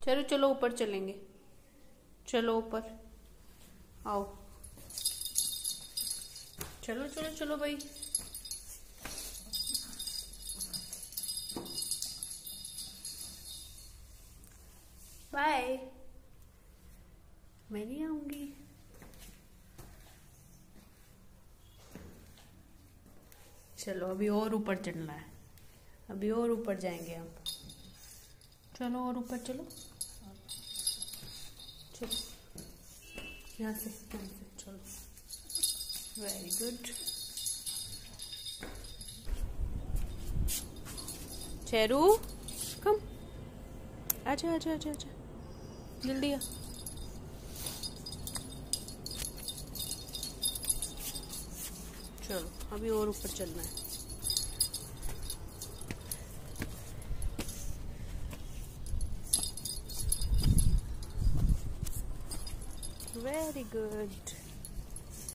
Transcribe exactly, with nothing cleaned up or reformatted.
चलो चलो ऊपर चलेंगे, चलो ऊपर आओ, चलो चलो चलो भाई। बाय, मैं नहीं आऊंगी। चलो अभी और ऊपर चढ़ना है, अभी और ऊपर जाएंगे हम। चलो और ऊपर चलो, चलो यहाँ से यहाँ से चलो। Very good. शेरू कम, आजा आजा आजा आजा, जल्दी आ। चलो अभी और ऊपर चलना है। Very good.